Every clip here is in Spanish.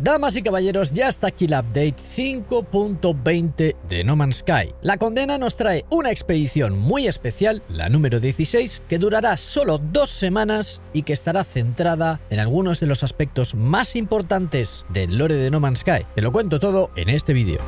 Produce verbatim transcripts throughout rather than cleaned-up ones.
Damas y caballeros, ya está aquí la update cinco punto veinte de No Man's Sky. La condena nos trae una expedición muy especial, la número dieciséis, que durará solo dos semanas y que estará centrada en algunos de los aspectos más importantes del lore de No Man's Sky. Te lo cuento todo en este vídeo.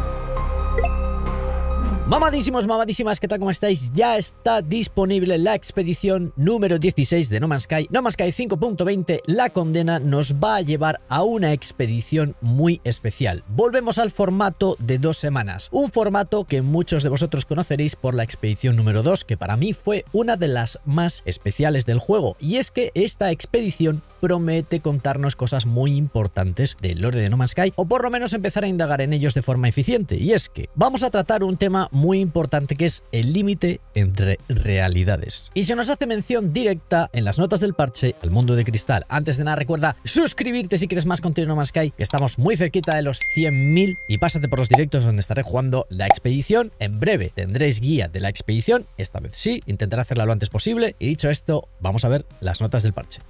Mamadísimos, mamadísimas, ¿qué tal? ¿Cómo estáis? Ya está disponible la expedición número dieciséis de No Man's Sky. No Man's Sky cinco punto veinte, la condena nos va a llevar a una expedición muy especial. Volvemos al formato de dos semanas. Un formato que muchos de vosotros conoceréis por la expedición número dos, que para mí fue una de las más especiales del juego. Y es que esta expedición promete contarnos cosas muy importantes del lore de No Man's Sky, o por lo menos empezar a indagar en ellos de forma eficiente. Y es que vamos a tratar un tema muy importante, que es el límite entre realidades. Y se nos hace mención directa en las notas del parche al mundo de cristal. Antes de nada, recuerda suscribirte si quieres más contenido de No Man's Sky, que estamos muy cerquita de los cien mil, y pásate por los directos donde estaré jugando la expedición. En breve tendréis guía de la expedición, esta vez sí, intentaré hacerla lo antes posible. Y dicho esto, vamos a ver las notas del parche.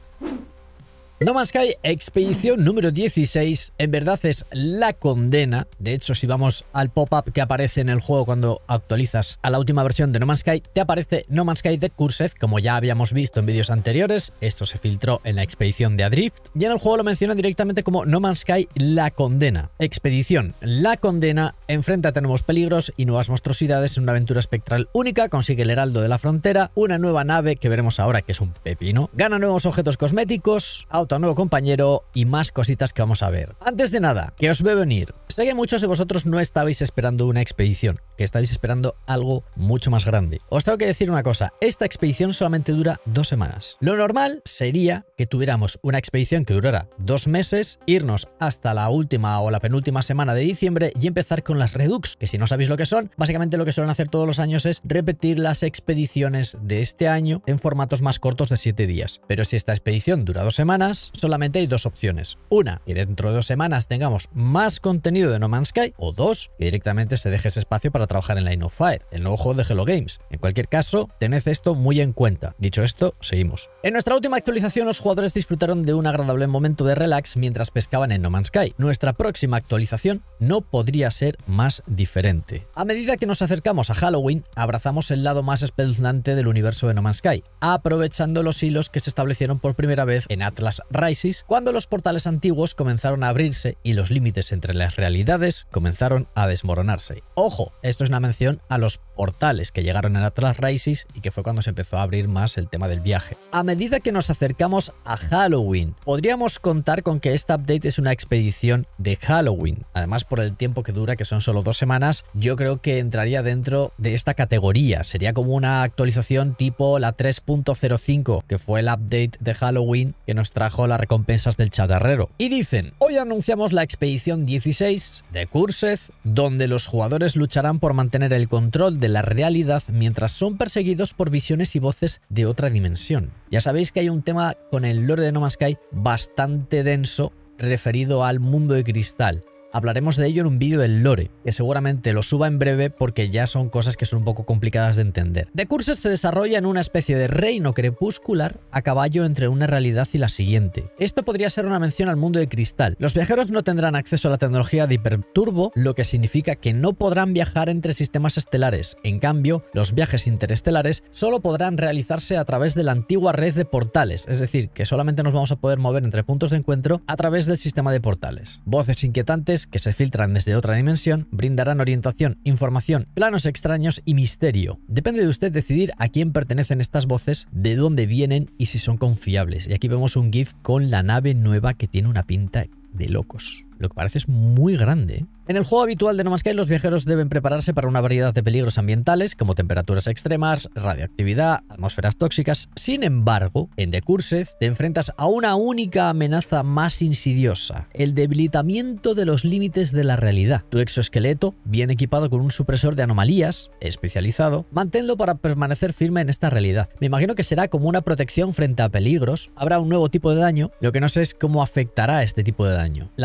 No Man's Sky expedición número dieciséis en verdad es la condena. De hecho, si vamos al pop-up que aparece en el juego cuando actualizas a la última versión de No Man's Sky, te aparece No Man's Sky The Cursed, como ya habíamos visto en vídeos anteriores. Esto se filtró en la expedición de Adrift, y en el juego lo menciona directamente como No Man's Sky la condena. Expedición la condena, enfréntate a nuevos peligros y nuevas monstruosidades en una aventura espectral única, consigue el heraldo de la frontera, una nueva nave que veremos ahora que es un pepino, gana nuevos objetos cosméticos, a nuevo compañero y más cositas que vamos a ver. Antes de nada, que os veo venir. Sé que muchos de vosotros no estabais esperando una expedición, que estabais esperando algo mucho más grande. Os tengo que decir una cosa, esta expedición solamente dura dos semanas. Lo normal sería que tuviéramos una expedición que durara dos meses, irnos hasta la última o la penúltima semana de diciembre y empezar con las Redux, que si no sabéis lo que son, básicamente lo que suelen hacer todos los años es repetir las expediciones de este año en formatos más cortos de siete días. Pero si esta expedición dura dos semanas, solamente hay dos opciones. Una, que dentro de dos semanas tengamos más contenido de No Man's Sky, o dos, que directamente se deje ese espacio para trabajar en Line of Fire, el nuevo juego de Hello Games. En cualquier caso, tened esto muy en cuenta. Dicho esto, seguimos. En nuestra última actualización, los jugadores disfrutaron de un agradable momento de relax mientras pescaban en No Man's Sky. Nuestra próxima actualización no podría ser más diferente. A medida que nos acercamos a Halloween, abrazamos el lado más espeluznante del universo de No Man's Sky, aprovechando los hilos que se establecieron por primera vez en Atlas Rises, cuando los portales antiguos comenzaron a abrirse y los límites entre las realidades comenzaron a desmoronarse. Ojo, esto es una mención a los portales que llegaron en Atlas Rises y que fue cuando se empezó a abrir más el tema del viaje. A medida que nos acercamos a Halloween, podríamos contar con que esta update es una expedición de Halloween. Además, por el tiempo que dura, que son solo dos semanas, yo creo que entraría dentro de esta categoría. Sería como una actualización tipo la tres punto cero cinco, que fue el update de Halloween que nos trajo las recompensas del chatarrero. Y dicen, hoy anunciamos la expedición dieciséis de Cursed, donde los jugadores lucharán por mantener el control de la realidad mientras son perseguidos por visiones y voces de otra dimensión. Ya sabéis que hay un tema con el lore de No Man's Sky bastante denso referido al mundo de cristal. Hablaremos de ello en un vídeo del lore, que seguramente lo suba en breve porque ya son cosas que son un poco complicadas de entender. The Cursed se desarrolla en una especie de reino crepuscular a caballo entre una realidad y la siguiente. Esto podría ser una mención al mundo de cristal. Los viajeros no tendrán acceso a la tecnología de hiperturbo, lo que significa que no podrán viajar entre sistemas estelares. En cambio, los viajes interestelares solo podrán realizarse a través de la antigua red de portales, es decir, que solamente nos vamos a poder mover entre puntos de encuentro a través del sistema de portales. Voces inquietantes que se filtran desde otra dimensión brindarán orientación, información, planos extraños y misterio. Depende de usted decidir a quién pertenecen estas voces, de dónde vienen y si son confiables. Y aquí vemos un GIF con la nave nueva que tiene una pinta de locos. Lo que parece es muy grande, ¿eh? En el juego habitual de No Man's Sky, los viajeros deben prepararse para una variedad de peligros ambientales, como temperaturas extremas, radioactividad, atmósferas tóxicas. Sin embargo, en The Cursed te enfrentas a una única amenaza más insidiosa: el debilitamiento de los límites de la realidad. Tu exoesqueleto, bien equipado con un supresor de anomalías especializado, manténlo para permanecer firme en esta realidad. Me imagino que será como una protección frente a peligros. Habrá un nuevo tipo de daño, lo que no sé es cómo afectará este tipo de daño. Las anomalías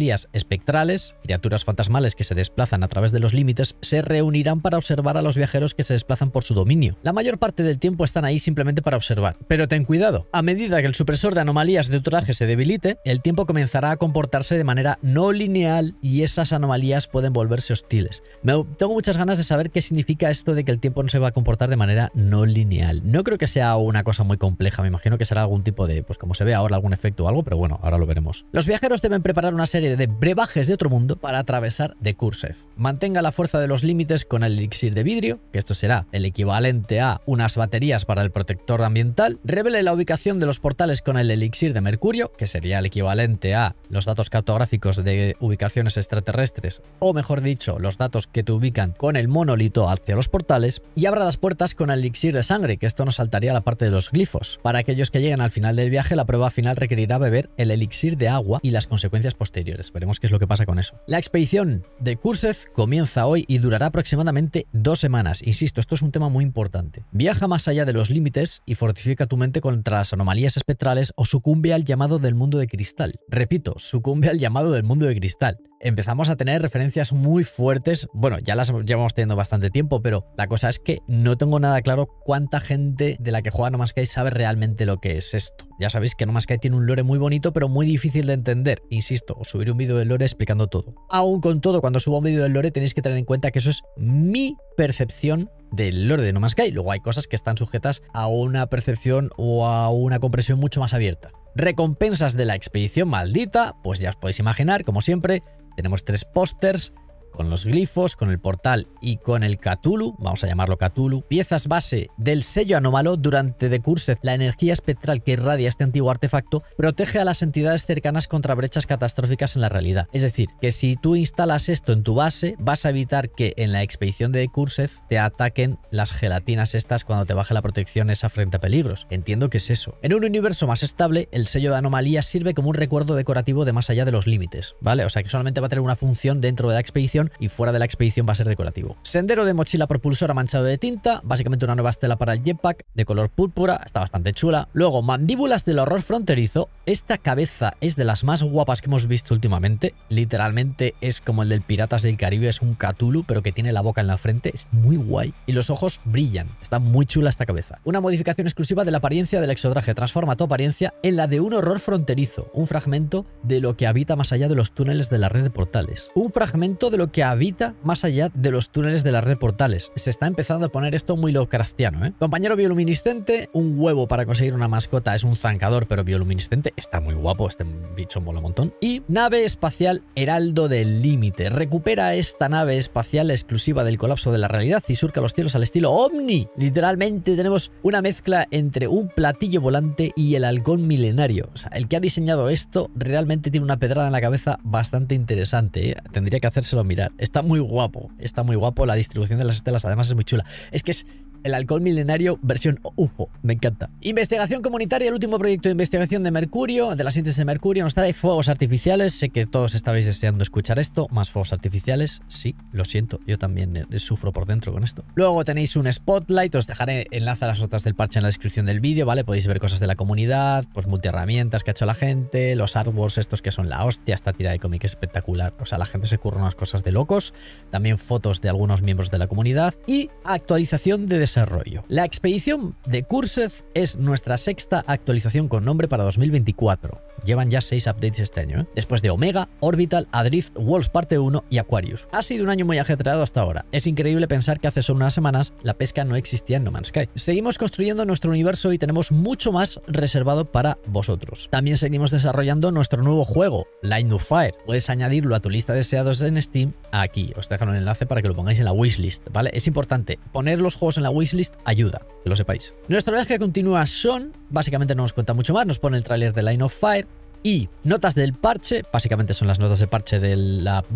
anomalías espectrales, criaturas fantasmales que se desplazan a través de los límites, se reunirán para observar a los viajeros que se desplazan por su dominio. La mayor parte del tiempo están ahí simplemente para observar. Pero ten cuidado, a medida que el supresor de anomalías de tu traje se debilite, el tiempo comenzará a comportarse de manera no lineal y esas anomalías pueden volverse hostiles. Me, tengo muchas ganas de saber qué significa esto de que el tiempo no se va a comportar de manera no lineal. No creo que sea una cosa muy compleja, me imagino que será algún tipo de, pues como se ve ahora, algún efecto o algo, pero bueno, ahora lo veremos. Los viajeros deben preparar una serie de brebajes de otro mundo para atravesar de Cursed. Mantenga la fuerza de los límites con el elixir de vidrio, que esto será el equivalente a unas baterías para el protector ambiental. Revele la ubicación de los portales con el elixir de mercurio, que sería el equivalente a los datos cartográficos de ubicaciones extraterrestres, o mejor dicho, los datos que te ubican con el monolito hacia los portales. Y abra las puertas con el elixir de sangre, que esto nos saltaría a la parte de los glifos. Para aquellos que lleguen al final del viaje, la prueba final requerirá beber el elixir de agua y las consecuencias posteriores. Veremos qué es lo que pasa con eso. La expedición de Cursed comienza hoy y durará aproximadamente dos semanas. Insisto, esto es un tema muy importante. Viaja más allá de los límites y fortifica tu mente contra las anomalías espectrales o sucumbe al llamado del mundo de cristal. Repito, sucumbe al llamado del mundo de cristal. Empezamos a tener referencias muy fuertes, bueno, ya las llevamos teniendo bastante tiempo, pero la cosa es que no tengo nada claro cuánta gente de la que juega No Man's Sky sabe realmente lo que es esto. Ya sabéis que No Man's Sky tiene un lore muy bonito, pero muy difícil de entender. Insisto, os subiré un vídeo del lore explicando todo. Aún con todo, cuando suba un vídeo del lore tenéis que tener en cuenta que eso es mi percepción del lore de No Man's Sky. Luego hay cosas que están sujetas a una percepción o a una comprensión mucho más abierta. Recompensas de la expedición maldita, pues ya os podéis imaginar, como siempre. Tenemos tres pósters con los glifos, con el portal y con el Cthulhu, vamos a llamarlo Cthulhu. Piezas base del sello anómalo. Durante The Cursed, la energía espectral que irradia este antiguo artefacto protege a las entidades cercanas contra brechas catastróficas en la realidad. Es decir, que si tú instalas esto en tu base, vas a evitar que en la expedición de The Cursed te ataquen las gelatinas estas cuando te baje la protección esa frente a peligros. Entiendo que es eso. En un universo más estable, el sello de anomalía sirve como un recuerdo decorativo de más allá de los límites, ¿vale? O sea que solamente va a tener una función dentro de la expedición y fuera de la expedición va a ser decorativo. Sendero de mochila propulsora manchado de tinta, básicamente una nueva estela para el jetpack de color púrpura, está bastante chula. Luego, mandíbulas del horror fronterizo. Esta cabeza es de las más guapas que hemos visto últimamente. Literalmente es como el del Piratas del Caribe, es un Cthulhu, pero que tiene la boca en la frente, es muy guay. Y los ojos brillan, está muy chula esta cabeza. Una modificación exclusiva de la apariencia del exotraje, transforma tu apariencia en la de un horror fronterizo, un fragmento de lo que habita más allá de los túneles de la red de portales. Un fragmento de lo que habita más allá de los túneles de la red de portales. Se está empezando a poner esto muy Lovecraftiano, ¿eh? Compañero bioluminiscente, un huevo para conseguir una mascota, es un zancador pero bioluminiscente, está muy guapo, este bicho mola un montón. Y nave espacial Heraldo del Límite. Recupera esta nave espacial exclusiva del colapso de la realidad y surca los cielos al estilo Omni. Literalmente tenemos una mezcla entre un platillo volante y el halcón milenario. O sea, el que ha diseñado esto realmente tiene una pedrada en la cabeza bastante interesante, ¿eh? Tendría que hacérselo mirar. Está muy guapo, está muy guapo. La distribución de las estelas además es muy chula. Es que es el halcón milenario versión U F O, me encanta. Investigación comunitaria, el último proyecto de investigación de Mercurio, de la síntesis de Mercurio, nos trae fuegos artificiales. Sé que todos estabais deseando escuchar esto, más fuegos artificiales. Sí, lo siento, yo también sufro por dentro con esto. Luego tenéis un spotlight, os dejaré enlace a las notas del parche en la descripción del vídeo, ¿vale? Podéis ver cosas de la comunidad, pues multiherramientas que ha hecho la gente, los artworks estos que son la hostia, esta tira de cómic es espectacular. O sea, la gente se curra unas cosas de locos. También fotos de algunos miembros de la comunidad y actualización de desarrollo. La expedición de Cursed es nuestra sexta actualización con nombre para dos mil veinticuatro. Llevan ya seis updates este año, ¿eh? Después de Omega, Orbital, Adrift, Worlds parte uno y Aquarius. Ha sido un año muy ajetreado hasta ahora. Es increíble pensar que hace solo unas semanas la pesca no existía en No Man's Sky. Seguimos construyendo nuestro universo y tenemos mucho más reservado para vosotros. También seguimos desarrollando nuestro nuevo juego, Line of Fire. Puedes añadirlo a tu lista de deseados en Steam aquí. Os dejo un enlace para que lo pongáis en la wishlist, ¿vale? Es importante. Poner los juegos en la wishlist ayuda, que lo sepáis. Nuestro viaje continúa Sean. Básicamente no nos cuenta mucho más. Nos pone el tráiler de Line of Fire. Y notas del parche, básicamente son las notas de parche del update.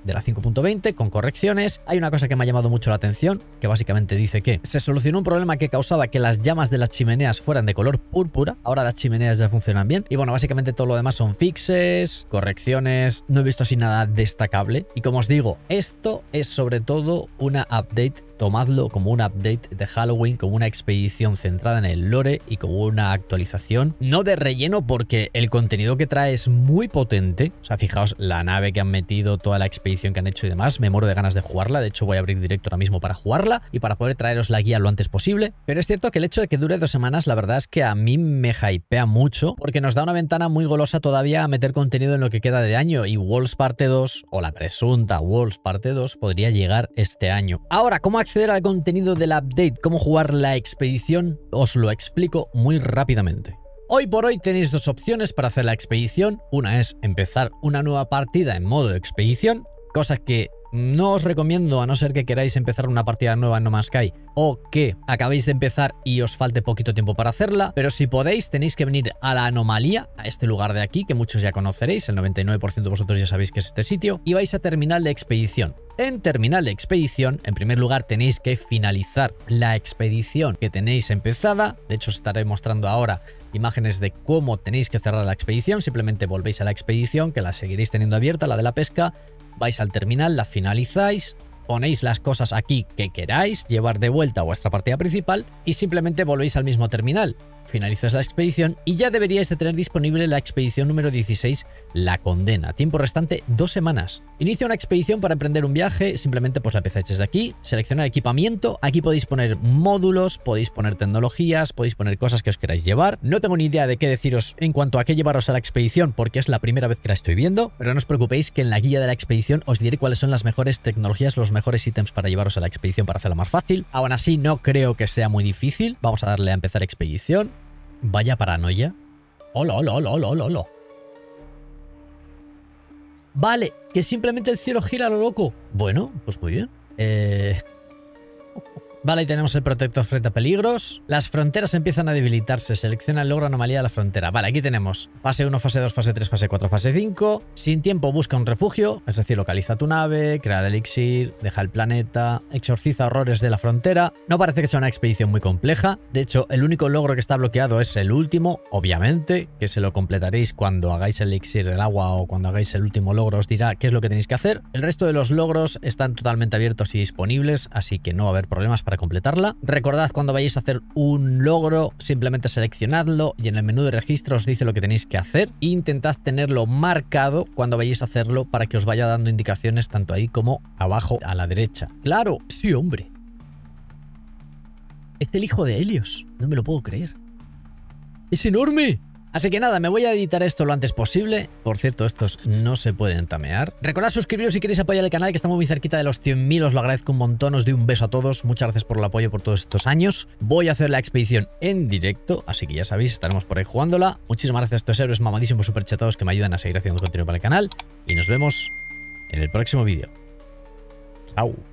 de la cinco punto veinte con correcciones. Hay una cosa que me ha llamado mucho la atención, que básicamente dice que se solucionó un problema que causaba que las llamas de las chimeneas fueran de color púrpura. Ahora las chimeneas ya funcionan bien. Y bueno, básicamente todo lo demás son fixes, correcciones. No he visto así nada destacable. Y como os digo, esto es sobre todo una update. Tomadlo como un update de Halloween, como una expedición centrada en el lore y como una actualización, no de relleno, porque el contenido que trae es muy potente. O sea, fijaos la nave que han metido, toda la expedición que han hecho y demás. Me muero de ganas de jugarla. De hecho, voy a abrir directo ahora mismo para jugarla y para poder traeros la guía lo antes posible. Pero es cierto que el hecho de que dure dos semanas, la verdad es que a mí me hypea mucho, porque nos da una ventana muy golosa todavía a meter contenido en lo que queda de año, y Worlds parte dos, o la presunta Worlds parte dos, podría llegar este año. Ahora, ¿cómo acceder al contenido del update? ¿Cómo jugar la expedición? Os lo explico muy rápidamente. Hoy por hoy tenéis dos opciones para hacer la expedición. Una es empezar una nueva partida en modo expedición, cosa que no os recomiendo a no ser que queráis empezar una partida nueva en No Man's Sky o que acabéis de empezar y os falte poquito tiempo para hacerla, pero si podéis tenéis que venir a la anomalía, a este lugar de aquí que muchos ya conoceréis, el noventa y nueve por ciento de vosotros ya sabéis que es este sitio, y vais a terminal de expedición. En terminal de expedición, en primer lugar tenéis que finalizar la expedición que tenéis empezada. De hecho os estaré mostrando ahora imágenes de cómo tenéis que cerrar la expedición. Simplemente volvéis a la expedición, que la seguiréis teniendo abierta, la de la pesca. Vais al terminal, la finalizáis, ponéis las cosas aquí que queráis llevar de vuelta a vuestra partida principal y simplemente volvéis al mismo terminal. Finalizáis la expedición y ya deberíais de tener disponible la expedición número dieciséis, La Condena. Tiempo restante dos semanas. Inicia una expedición para emprender un viaje, simplemente pues la empezáis desde aquí, seleccionar equipamiento, aquí podéis poner módulos, podéis poner tecnologías, podéis poner cosas que os queráis llevar. No tengo ni idea de qué deciros en cuanto a qué llevaros a la expedición porque es la primera vez que la estoy viendo, pero no os preocupéis que en la guía de la expedición os diré cuáles son las mejores tecnologías, los mejores ítems para llevaros a la expedición para hacerla más fácil. Aún así no creo que sea muy difícil. Vamos a darle a empezar expedición. Vaya paranoia. Hola, hola, hola, hola, hola, hola. Vale, que simplemente el cielo gira a lo loco. Bueno, pues muy bien. Eh... Vale, ahí tenemos el protector frente a peligros. Las fronteras empiezan a debilitarse. Selecciona el logro anomalía de la frontera. Vale, aquí tenemos fase uno, fase dos, fase tres, fase cuatro, fase cinco. Sin tiempo busca un refugio, es decir, localiza tu nave, crea el elixir, deja el planeta, exorciza horrores de la frontera. No parece que sea una expedición muy compleja. De hecho, el único logro que está bloqueado es el último, obviamente, que se lo completaréis cuando hagáis el elixir del agua o cuando hagáis el último logro os dirá qué es lo que tenéis que hacer. El resto de los logros están totalmente abiertos y disponibles, así que no va a haber problemas para para completarla. Recordad, cuando vayáis a hacer un logro, simplemente seleccionadlo y en el menú de registro os dice lo que tenéis que hacer. E intentad tenerlo marcado cuando vayáis a hacerlo para que os vaya dando indicaciones tanto ahí como abajo a la derecha. ¡Claro! Sí, hombre. Es el hijo de Helios. No me lo puedo creer. ¡Es enorme! Así que nada, me voy a editar esto lo antes posible. Por cierto, estos no se pueden tamear. Recordad suscribiros si queréis apoyar el canal, que estamos muy cerquita de los cien mil. Os lo agradezco un montón. Os doy un beso a todos. Muchas gracias por el apoyo por todos estos años. Voy a hacer la expedición en directo, así que ya sabéis, estaremos por ahí jugándola. Muchísimas gracias a estos héroes mamadísimos superchatados que me ayudan a seguir haciendo contenido para el canal. Y nos vemos en el próximo vídeo. Chao.